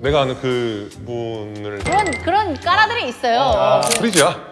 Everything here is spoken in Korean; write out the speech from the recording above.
내가 아는 그 분을 그런 까라들이 있어요. 프리즈야?